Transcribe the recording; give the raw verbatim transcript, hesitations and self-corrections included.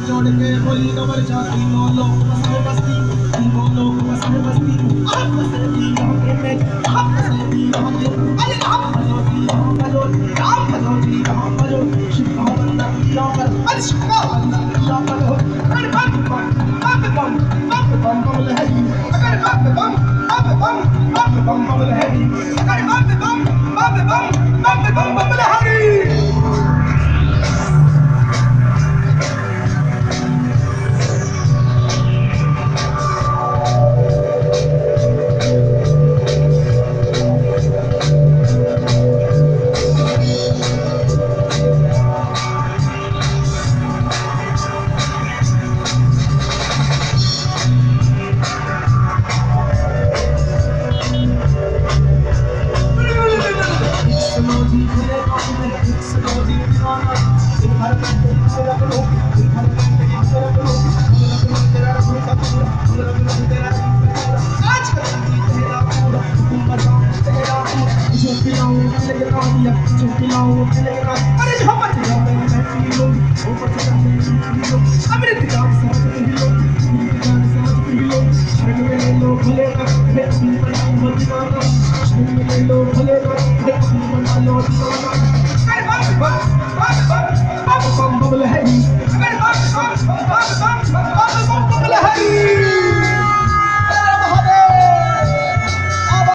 जोड़ के बोली कमर जाती मोलो मसाले बस्ती मोलो मसाले बस्ती आप मसाले दी होंगे में आप मसाले दी होंगे अरे आप मलो दी मलो आप मलो दी मलो शिवा बंदा दी पर अरे शिवा बंदा दी पर अरे बम बम बम बम बम बम बम लहरी अरे बम बम बम बम बम बम बम लहरी अरे बम बम बम बम बम बम बम लहरी Hello,